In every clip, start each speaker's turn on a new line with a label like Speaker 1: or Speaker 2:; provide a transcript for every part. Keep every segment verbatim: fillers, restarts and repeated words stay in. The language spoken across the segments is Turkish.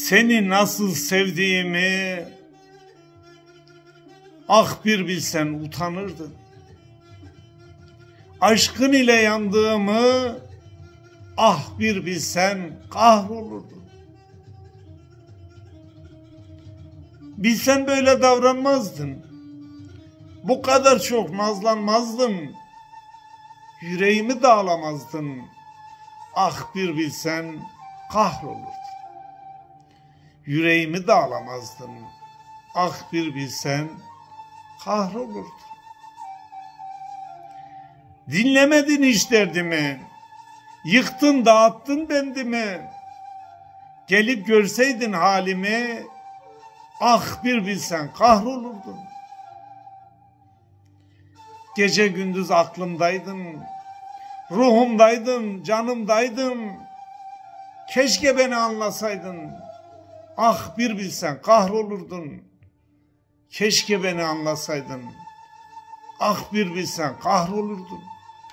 Speaker 1: Seni nasıl sevdiğimi ah bir bilsen utanırdın. Aşkın ile yandığımı ah bir bilsen kahrolurdun. Bilsen böyle davranmazdın. Bu kadar çok nazlanmazdın. Yüreğimi dağlamazdın. Ah bir bilsen kahrolurdun. Yüreğimi dağlamazdın. Ah bir bilsen kahrolurdun. Dinlemedin hiç derdimi. Yıktın dağıttın bendimi. Gelip görseydin halimi. Ah bir bilsen kahrolurdun. Gece gündüz aklımdaydın. Ruhumdaydın, canımdaydın. Keşke beni anlasaydın. Ah bir bilsen kahrolurdun. Keşke beni anlasaydın. Ah bir bilsen kahrolurdun.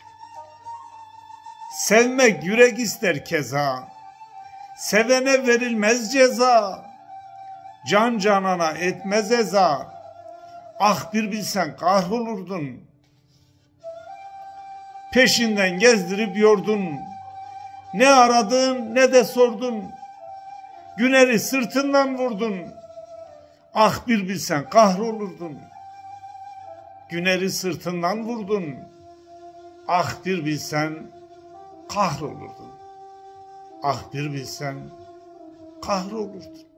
Speaker 1: Sevmek yürek ister keza. Sevene verilmez ceza. Can canana etmez eza. Ah bir bilsen kahrolurdun. Peşinden gezdirip yordun. Ne aradın ne de sordun. Güneri sırtından vurdun. Ah bir bilsen kahrolurdun. Güneri sırtından vurdun. Ah bir bilsen kahrolurdun. Ah bir bilsen kahrolurdun.